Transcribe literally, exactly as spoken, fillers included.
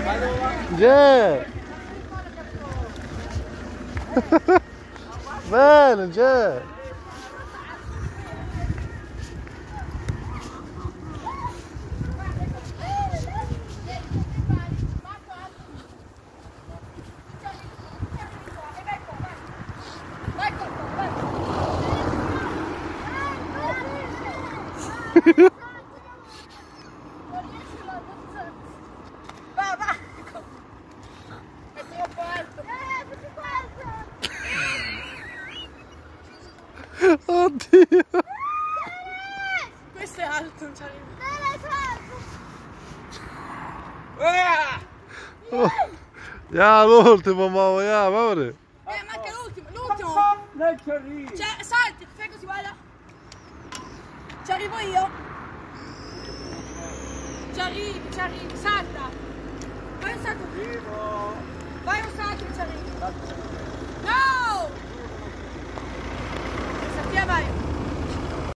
Già! Bene, già! Va, va! È troppo alto! Oddio! Questo è alto, non ci arrivo! Oh. Ja, l'ultimo, mamma, ja, vabbè. Eh, manca l'ultimo, l'ultimo! Non ci arrivi! Cioè, salti, fai così, guarda! Ci arrivo io! Ci arrivi, ci arrivi, salta! Vai un salto! Vai un salto, ci arrivi! No! Questa via vai!